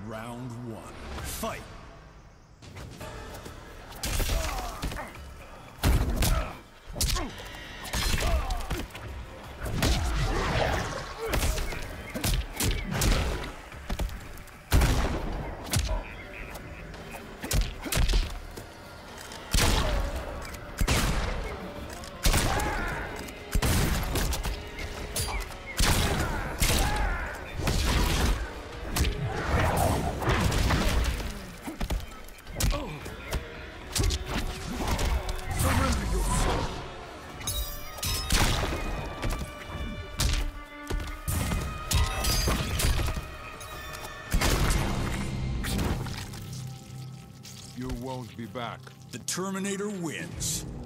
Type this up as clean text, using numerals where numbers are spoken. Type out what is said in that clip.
Round one. Fight! You won't be back. The Terminator wins.